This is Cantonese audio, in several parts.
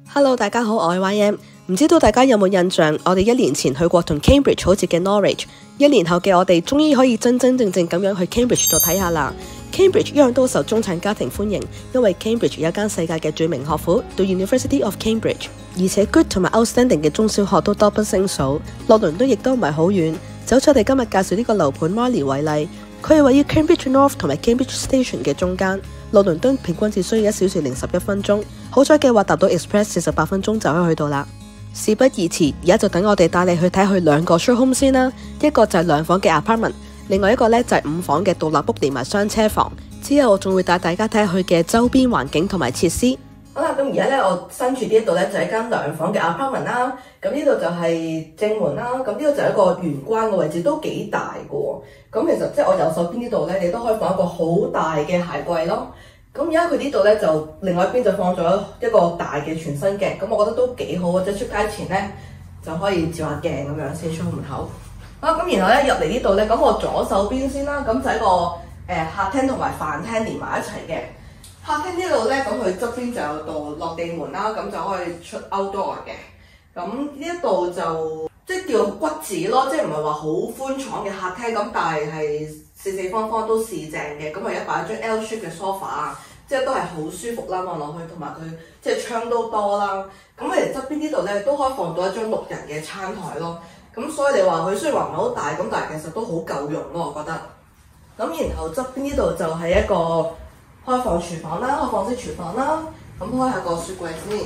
Hello， 大家好，我係 YM。唔知道大家有冇印象，我哋1年前去過同 Cambridge 好似嘅 Norwich，1年後嘅我哋終於可以真真正正咁樣去 Cambridge 度睇下啦。Cambridge 一樣都受中產家庭歡迎，因為 Cambridge 有間世界嘅著名學府，The University of Cambridge， 而且 good 同埋 outstanding 嘅中小學都多不勝數。落倫敦亦都唔係好遠，就好似我哋今日介紹呢個樓盤 Marley 為例，佢係位於 Cambridge North 同埋 Cambridge Station 嘅中間。落倫敦平均只需要1小時零11分鐘，好彩嘅話搭到 Express 48分鐘就可以去到啦。事不宜遲，而家就等我哋帶你去睇佢2個 show home 先啦。一個就係2房嘅 apartment， 另外一個呢就係5房嘅獨立屋連埋雙車房。之後我仲會帶大家睇下佢嘅周邊環境同埋設施。好啦，咁而家呢，我身處呢一度呢，就係間2房嘅 apartment 啦。咁呢度就係正門啦。咁呢度就係一個玄關嘅位置，都幾大嘅喎。咁其實即係我右手邊呢度呢，你都可以放一個好大嘅鞋櫃咯。咁而家佢呢度呢，就另外一邊就放咗一個大嘅全身鏡，咁我覺得都幾好啊！即係出街前呢，就可以照下鏡咁樣，四出門口。好，咁然後呢，入嚟呢度呢，咁我左手邊先啦，咁就係一個客廳同埋飯廳連埋一齊嘅。客廳呢度呢，咁佢側邊就有道落地門啦，咁就可以出 outdoor 嘅。咁呢一度就即係叫骨子咯，即係唔係話好寬敞嘅客廳，咁但係四四方方都是正嘅。咁我而家擺咗張 L shape 嘅 sofa， 即係都係好舒服啦，望落去，同埋佢即係窗都多啦。咁我哋側邊呢度咧都可以放到一張6人嘅餐台咯。咁所以你話佢雖然話唔係好大，咁但係其實都好夠用咯，我覺得。咁然後側邊呢度就係一個開放廚房啦，開放式廚房啦。咁開下個雪櫃先。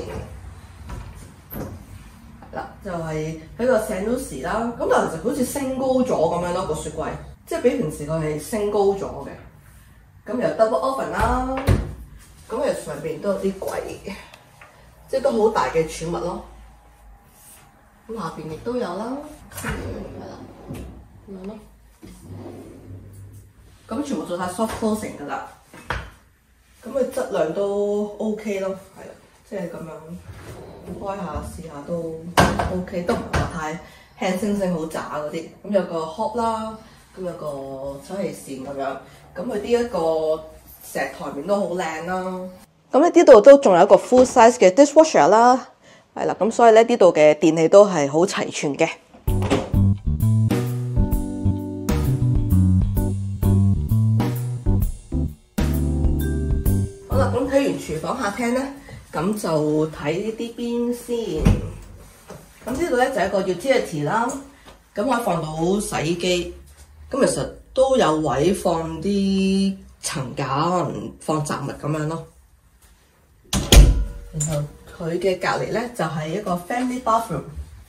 嗱，就係喺個 St. Lucie 啦，咁但係其實好似升高咗咁樣咯，個雪櫃，即係比平時佢係升高咗嘅。咁又 double oven 啦，咁誒上邊都有啲櫃，即係都好大嘅儲物咯。咁下邊亦都有啦，係啦，咁樣咯。咁全部做晒 soft closing 㗎啦。咁佢質量都 OK 咯，係啦，即係咁樣。開下試下都 OK， 都唔係話太輕聲聲好渣嗰啲。咁有個 hob 啦，咁有個抽氣扇咁樣。咁佢呢一個石台面都好靚啦。咁咧呢度都仲有一個 full size 嘅 dishwasher 啦，係啦。咁所以咧呢度嘅電器都係好齊全嘅。好啦，咁睇完廚房客廳咧。咁就睇呢啲邊先。咁呢度咧就係一個 utility 啦，咁可以放到洗衣機。咁其實都有位放啲層架，可能放雜物咁樣咯。然後佢嘅隔離咧就係一個 family bathroom，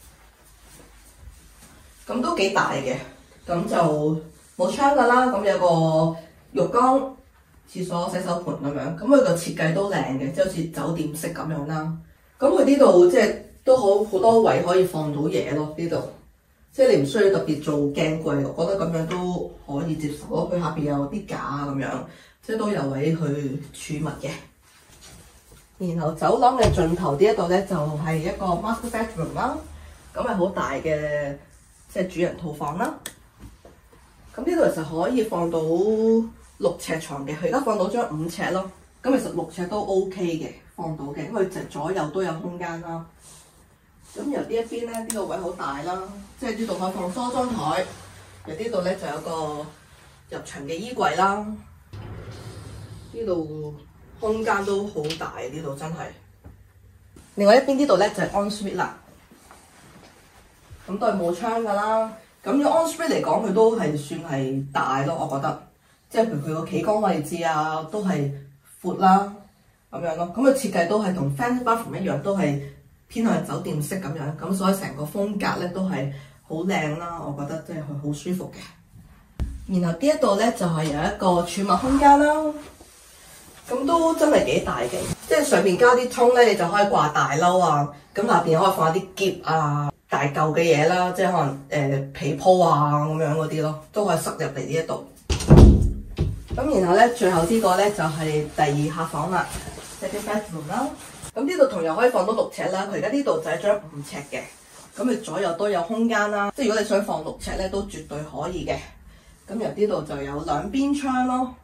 咁都幾大嘅。咁就冇窗㗎啦，咁有個浴缸。廁所、洗手盆咁樣，咁佢個設計都靚嘅，即係好似酒店式咁樣啦。咁佢呢度即係都好多位可以放到嘢咯，呢度即係你唔需要特別做鏡櫃，我覺得咁樣都可以接受咯。佢下邊有啲架咁樣，即係都有位去儲物嘅。然後走廊嘅盡頭呢一度咧就係一個 master bedroom 啦，咁係好大嘅即係主人套房啦。咁呢度其實可以放到6尺床嘅，佢而家放到張5尺咯。咁其實6尺都 OK 嘅，放到嘅，因為左右都有空間啦。咁由呢一邊咧，呢個位好大啦，即係呢度可以放梳妝台。由呢度咧就有個入牆嘅衣櫃啦。呢度空間都好大，呢度真係。另外一邊呢度咧就係 ensuite 啦。咁都係冇窗㗎啦。咁用 ensuite 嚟講，佢都係算係大咯，我覺得。即係譬如佢個企缸位置啊，都係闊啦咁樣咯。咁佢設計都係同 family bathroom 一樣，都係偏向酒店式咁樣。咁所以成個風格咧都係好靚啦，我覺得即係佢好舒服嘅。然後呢一度咧就係有一個儲物空間啦。咁都真係幾大嘅，即係上邊加啲通咧，你就可以掛大褸啊。咁下邊可以放一啲篋啊、大嚿嘅嘢啦，即係可能被鋪啊咁樣嗰啲咯，都可以塞入嚟呢一度。咁然後咧，最後呢個咧就係第2客房啦，即係啲 bedroom 啦。咁呢度同樣可以放到6尺啦。佢而家呢度就係張5尺嘅，咁佢左右都有空間啦。即係如果你想放6尺咧，都絕對可以嘅。咁由呢度就有2邊窗咯。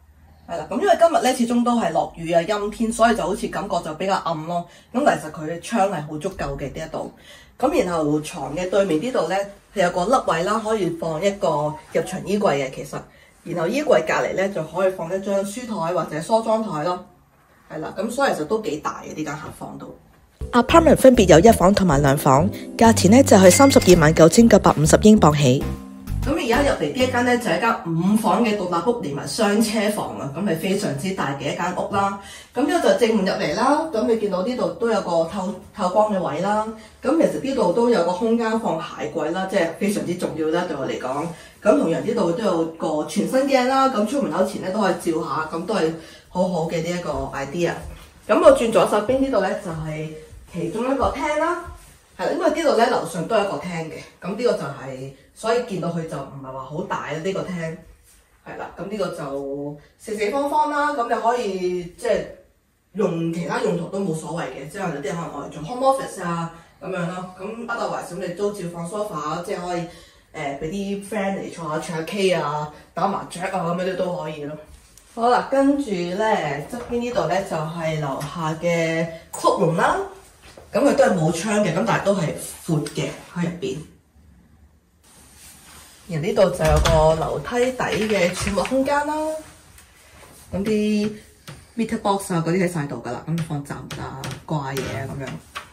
係啦，咁因為今日咧始終都係落雨啊陰天，所以就好似感覺就比較暗咯。咁其實佢嘅窗係好足夠嘅呢一度。咁然後床嘅對面呢度咧係有個凹位啦，可以放一個入牆衣櫃嘅其實。然後衣櫃隔離咧就可以放一張書台或者梳妝台咯。係啦，咁所以其實都幾大嘅呢間客房度。 Apartment 分別有1房同埋2房，價錢咧就係329950英鎊起。 咁而家入嚟呢一間咧就係一間5房嘅獨立屋，連埋雙車房啊，咁係非常之大嘅一間屋啦。咁呢個就正門入嚟啦。咁你見到呢度都有個透光嘅位啦。咁其實呢度都有個空間放鞋櫃啦，即係非常之重要啦對我嚟講。咁同樣呢度都有個全身鏡啦。咁出門口前咧都可以照下，咁都係好好嘅呢一個 idea。咁我轉左手邊呢度咧就係其中一個廳啦。係啦，因為呢度咧樓上都有一個廳嘅，咁呢個就係、所以見到佢就唔係話好大呢、個廳，係啦，咁呢個就四方方啦，咁你可以即係用其他用途都冇所謂嘅，即係有啲人可能我嚟做 home office 啊咁樣咯，咁 otherwise 咁你都照放 sofa， 即係可以俾啲 friend 嚟坐下 K 啊、打麻雀啊咁樣都可以咯。好啦，跟住咧側邊呢度咧就係樓下嘅 cloakroom 啦。咁佢都係冇窗嘅，咁但係都係闊嘅喺入邊。然後呢度就有個樓梯底嘅儲物空間啦。咁啲 meter box 啊嗰啲喺晒度㗎啦，咁放雜物啊、掛嘢啊咁樣。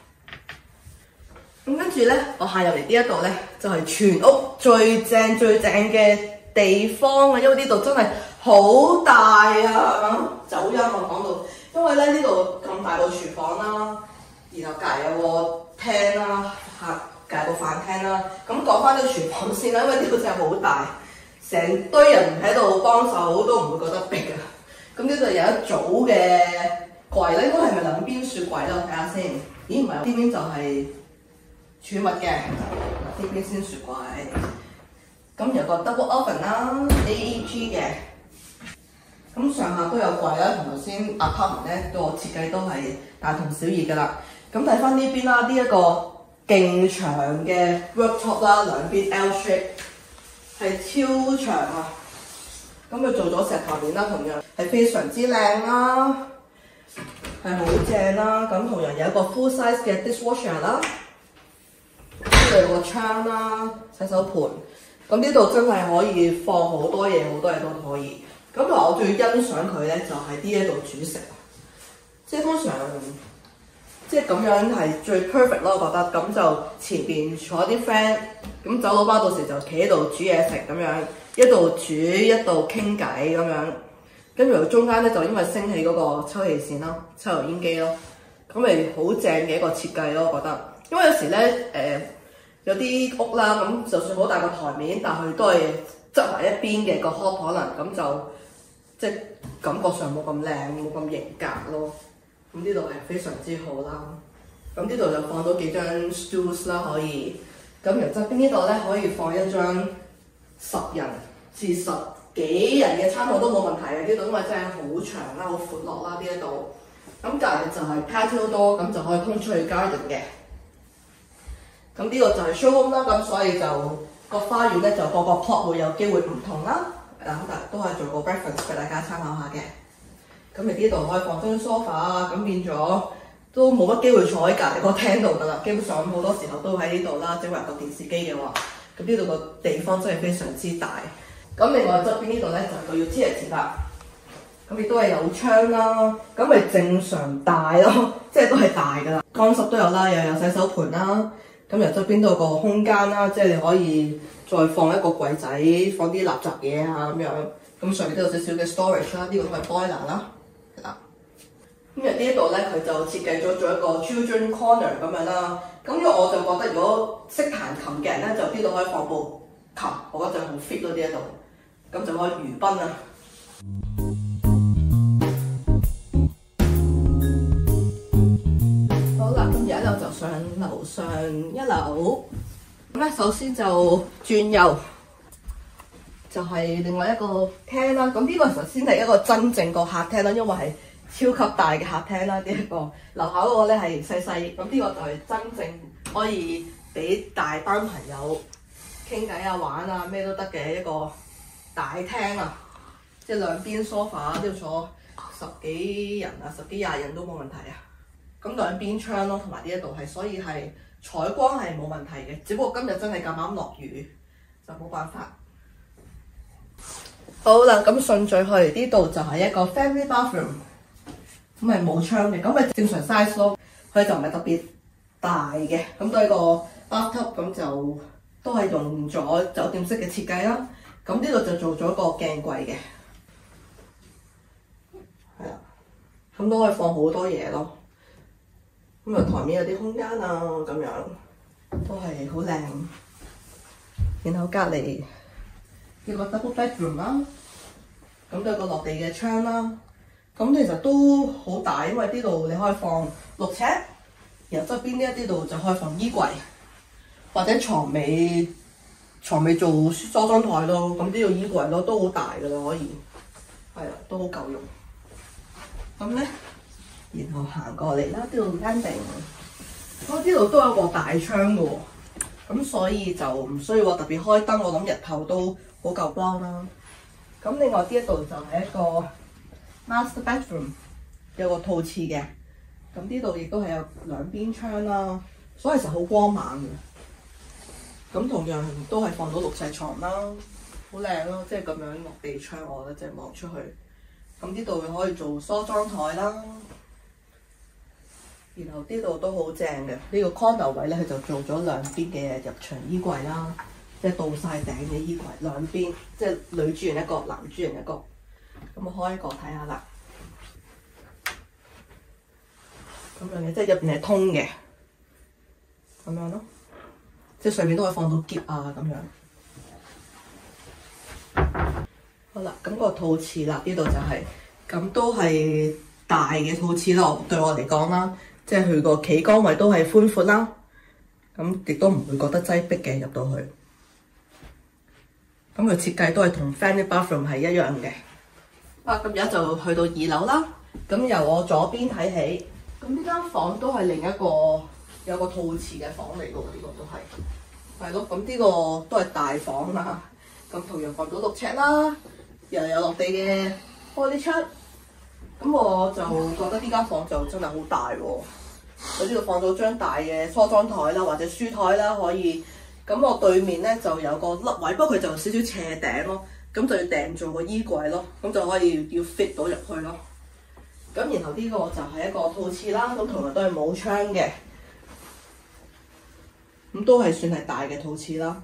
咁跟住咧，我行入嚟呢一度咧，就係全屋最正嘅地方啊！因為呢度真係好大啊，走音啊講到，因為咧呢度咁大個廚房啦。然後隔離有個廳啦，隔離個飯廳啦。咁講翻呢個廚房先啦，因為呢度真係好大，成堆人喺度幫手都唔會覺得逼啊。咁呢度有一組嘅櫃咧，應該係咪兩邊雪櫃咧？我睇下先。咦，唔係，呢邊就係儲物嘅，呢邊先雪櫃。咁有個 double oven 啦 ，AEG 嘅。咁上下都有櫃啦，同頭先 apartment 咧個設計都係大同小異㗎啦。咁睇翻呢邊啦，呢一個勁長嘅 worktop 啦，兩邊 L shape 係超長啊！咁佢做咗石頭面啦，同樣係非常之靚啦，係好正啦。咁同樣有一個 full size 嘅 dishwasher 啦，呢度有個窗啦，洗手盤。咁呢度真係可以放好多嘢，好多嘢都可以。咁同埋我最欣賞佢咧，就係呢一度煮食，即係通常。即係咁樣係最 perfect 咯，我覺得。咁就前邊坐啲 friend，咁走佬包到時就企喺度煮嘢食咁樣，一度煮一度傾偈咁樣。跟住中間咧就因為升起嗰個抽氣扇咯，抽油煙機咯，咁咪好正嘅一個設計咯，我覺得。因為有時咧有啲屋啦，咁就算好大個台面，但係佢都係側埋一邊嘅個 hot 可能咁就即係感覺上冇咁靚，冇咁型格咯。咁呢度係非常之好啦，咁呢度就放到幾張 stools 啦，可以。咁由側邊呢度咧可以放一張10人至10幾人嘅餐台都冇問題嘅，呢度因為真係好長啦、好闊落啦呢一度。咁隔離就係 patio door，咁就可以通出去 garden 嘅。咁呢個就係 showroom 啦，咁所以就個花園咧就個 plot 會有機會唔同啦。咁但係都係做個 reference 俾大家參考下嘅。咁你呢度可以放張 sofa 啊，咁變咗都冇乜機會坐喺隔離個廳度㗎啦。基本上好多時候都喺呢度啦，整埋個電視機嘅話，咁呢度個地方真係非常之大。咁另外側邊呢度咧就個 utility 啦，咁亦都係有窗啦，咁咪正常大咯，即係都係大㗎啦。乾濕都有啦，又有洗手盤啦，咁由側邊都有個空間啦，即係你可以再放一個櫃仔，放啲垃圾嘢啊咁樣。咁上面都有少少嘅 storage 啦，呢個都係 boiler 啦。咁呢一度咧，佢就設計咗做一個 children corner 咁樣啦。咁因為我就覺得，如果識彈琴嘅人咧，就呢度可以放部琴，我覺得就好 fit 咯呢一度。咁就可以娛賓啊！好啦，咁而家就上樓上1樓。咁咧，首先就轉右，就係另外一個廳啦。咁呢個首先係一個真正個客廳啦，因為係超級大嘅客廳啦，呢一個樓下嗰個咧係細細，咁呢個就係真正可以俾大班朋友傾偈啊、玩啊咩都得嘅一個大廳啊。 即係兩邊 sofa 都要坐10幾人啊，10幾20人都冇問題啊。咁兩邊窗咯，同埋呢一度係，所以係採光係冇問題嘅。只不過今日真係咁啱落雨，就冇辦法。好啦，咁順序去呢度就係一個 family bathroom， 咁係冇窗嘅，咁係正常 size 咯。佢就唔係特別大嘅，咁都係個 bathtub， 咁就都係用咗酒店式嘅設計啦。咁呢度就做咗個鏡櫃嘅，係啦，咁都可以放好多嘢咯。咁啊台面有啲空間啊，咁樣都係好靚。然後隔離呢個 double bedroom 啦，咁都有個落地嘅窗啦。咁其實都好大，因為呢度你可以放6尺，然後側邊呢一啲度就可以放衣櫃，或者床尾做梳妝台咯。咁呢度衣櫃咯都好大噶啦，可以係啦，都好夠用。咁咧，然後行過嚟啦，呢度 landing， 咁呢度都有個大窗噶喎，咁所以就唔需要話特別開燈。我諗日頭都好夠光啦。咁另外呢一度就係一個 master bedroom， 有個套廁嘅，咁呢度亦都係有兩邊窗啦，所以其實好光猛嘅。咁同樣都係放到6尺床啦，好靚咯，即係咁樣落地窗，我覺得即係望出去。咁呢度可以做梳妝台啦，然後呢度都好正嘅，呢個 corner 位咧佢就做咗兩邊嘅入牆衣櫃啦，即係到晒頂嘅衣櫃兩邊，即係女主人一個，男主人一個。咁我開個睇下啦，咁樣嘅，即係入邊係通嘅，咁樣咯，即係上面都可以放到篋啊咁樣。好啦，咁個套廁啦，呢度就係、是，咁都係大嘅套廁咯，對我嚟講啦，即係佢個企缸位都係寬闊啦，咁亦都唔會覺得擠迫嘅入到去。咁佢設計都係同 family bathroom 係一樣嘅。咁而家就去到2樓啦。咁由我左邊睇起，咁呢間房都係另一個有個套廁嘅房嚟嘅喎，呢個都係咯。咁呢個都係大房啦。咁同樣放到6尺啦，又有落地嘅玻璃窗。咁我就覺得呢間房就真係好大喎。喺呢度放咗張大嘅梳妝台啦，或者書台啦，可以。咁我對面咧就有個凹位，不過佢就有少少斜頂咯。咁就要訂做個衣櫃咯，咁就可以要 fit 到入去咯。咁然後呢個就係一個套廁啦，咁同埋都係冇窗嘅，咁都係算係大嘅套廁啦。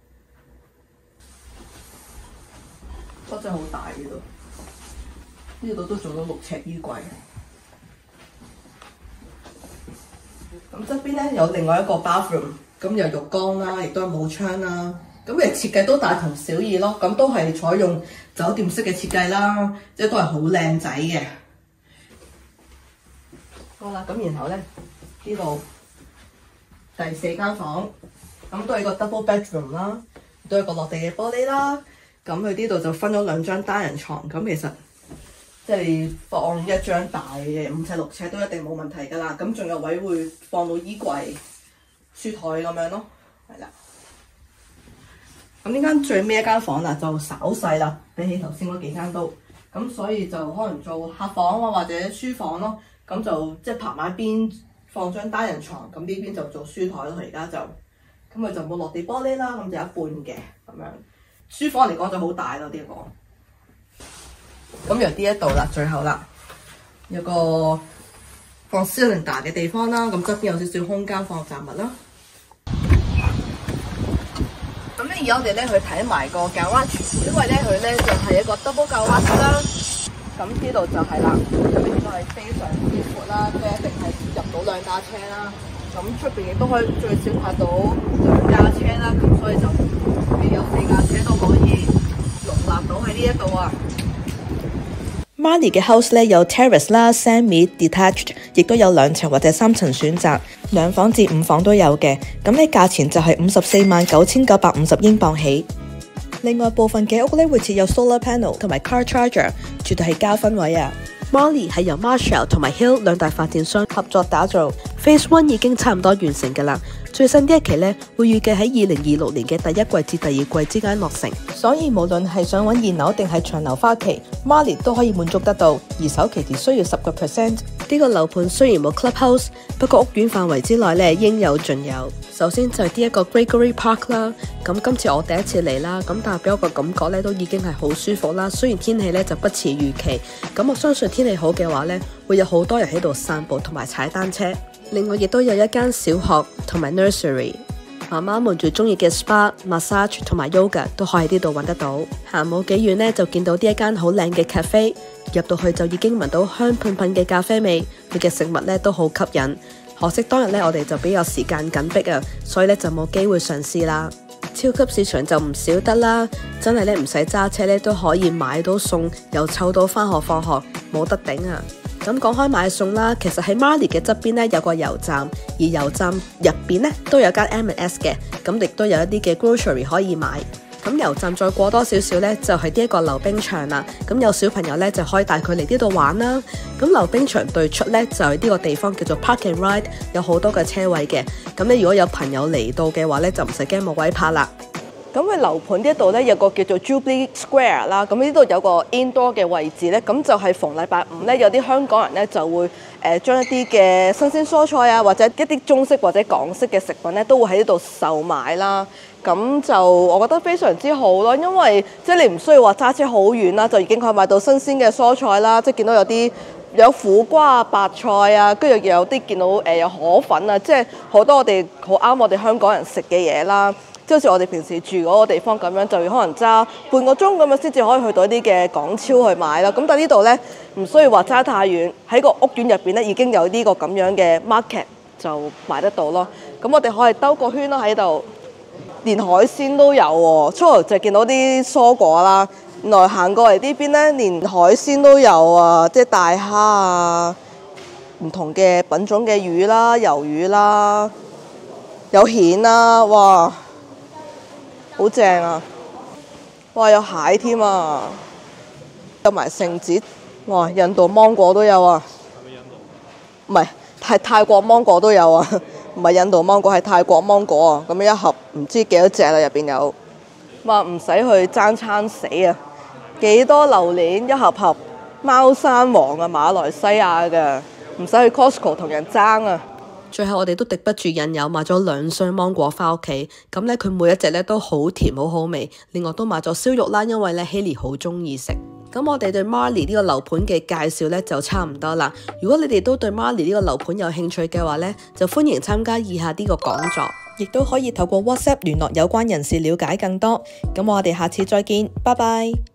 都真係好大呢度，呢度都做到6尺衣櫃。咁側邊咧有另外一個 bathroom， 咁有浴缸啦，亦都係冇窗啦。咁嘅設計都大同小異咯，咁都係採用酒店式嘅設計啦，即係都係好靚仔嘅。好啦，咁然後咧呢度第4間房，咁都係個 double bedroom 啦，都係個落地嘅玻璃啦。咁佢呢度就分咗2張單人床，咁其實即係放一張大嘅5尺6尺都一定冇問題㗎啦。咁仲有位會放到衣櫃、書台咁樣咯，係啦。咁呢間最尾一間房啦，就稍細啦，比起頭先嗰幾間都，咁所以就可能做客房啊或者書房咯，咁就即係拍埋一邊放張單人床，咁呢邊就做書台咯。而家就，咁佢就冇落地玻璃啦，咁就一半嘅咁樣。書房嚟講就好大咯，呢一個。咁由呢一度啦，最後啦，有個放 cylinder 嘅地方啦，咁側邊有少少空間放雜物啦。咁咧，而家我哋咧去睇埋個 garage， 因為咧佢咧就係一個 double garage 啦。咁呢度就係啦，入面都係非常之闊啦，即係一定係入到2架車啦。咁出邊亦都可以最少泊到2架車啦，咁所以就有4架車都可以容納到喺呢一度啊。 Marnie 嘅 house 咧有 terrace 啦、semi-detached， 亦都有2層或者3層選擇，2房至5房都有嘅。咁咧價錢就係549950英鎊起。另外部分嘅屋咧會設有 solar panel 同埋 car charger， 絕對係加分位啊！Marnie 係由 Marshall 同埋 Hill 2大發展商合作打造， Phase 1已經差唔多完成㗎啦，最新呢一期呢，會預計喺2026年嘅第一季至第二季之間落成， 所以無論係想揾現樓定係長留花期 ，Marley 都可以滿足得到，而首期只需要10%。 呢個樓盤雖然冇 clubhouse，不過屋苑範圍之內呢應有盡有。首先就係呢一個 Gregory Park 啦，咁今次我第一次嚟啦，咁但係俾我個感覺呢都已經係好舒服啦。雖然天氣呢就不似預期，咁我相信天氣好嘅話呢，會有好多人喺度散步同埋踩單車。另外亦都有一間小學同埋 nursery， 媽媽們最中意嘅 spa、massage 同埋 yoga 都可以喺呢度揾得到。行冇幾遠呢，就見到呢一間好靚嘅 cafe， 入到去就已經聞到香噴噴嘅咖啡味，佢嘅食物呢都好吸引。可惜當日呢，我哋就比較時間緊迫啊，所以呢就冇機會嘗試啦。超級市場就唔少得啦，真係呢唔使揸車呢都可以買到餸，又湊到返學放學，冇得頂啊！咁講開買餸啦，其實喺 Marley 嘅側邊呢有個油站，而油站入邊呢都有間 M&S 嘅，咁亦都有一啲嘅 grocery 可以買。咁油站再過多少少呢，就係呢一個溜冰場啦。咁有小朋友呢，就可以帶佢嚟呢度玩啦。咁溜冰場對出呢，就係呢個地方叫做 Park and Ride， 有好多嘅車位嘅。咁你如果有朋友嚟到嘅話呢，就唔使驚冇位泊啦。 咁佢樓盤呢度咧有個叫做 Jubilee Square 啦，咁呢度有個 indoor 嘅位置咧，咁就係逢禮拜五咧，有啲香港人咧就會將一啲嘅新鮮蔬菜啊，或者一啲中式或者港式嘅食品咧，都會喺呢度售賣啦。咁就我覺得非常之好咯，因為即係你唔需要話揸車好遠啦，就已經可以買到新鮮嘅蔬菜啦，即係見到有苦瓜啊、白菜啊，跟住又有啲見到有河粉啊，即係好多好啱我哋香港人食嘅嘢啦。即好似我哋平時住嗰個地方咁樣，就要可能揸半個鐘咁樣先至可以去到一啲嘅港超去買啦。咁但係呢度呢，唔需要話揸太遠，喺個屋苑入邊呢已經有呢個咁樣嘅 market 就買得到咯。咁我哋可以兜個圈啦喺度，連海鮮都有喎。初頭就見到啲蔬果啦，原來行過嚟呢邊呢，連海鮮都有啊，即係大蝦啊，唔同嘅品種嘅魚啦、魷魚啦，有蜆啦，哇！好正啊！哇，有蟹添啊，有埋聖子，哇！印度芒果都有啊，唔係泰國芒果都有啊，唔係印度芒果係泰國芒果啊，咁一盒唔知幾多隻啦，入邊有，哇！唔使去爭餐死啊，幾多榴蓮一盒盒，貓山王啊，馬來西亞嘅，唔使去 Costco 同人爭啊！ 最後我哋都敵不住引誘，買咗2箱芒果返屋企。咁呢，佢每一隻呢都好甜好好味。另外都買咗燒肉啦，因為呢 Haley 好中意食。咁我哋對 Marley 呢個樓盤嘅介紹呢就差唔多啦。如果你哋都對 Marley 呢個樓盤有興趣嘅話呢，就歡迎參加以下呢個講座， 亦都可以透過 WhatsApp 聯絡有關人士了解更多。咁我哋下次再見，拜拜。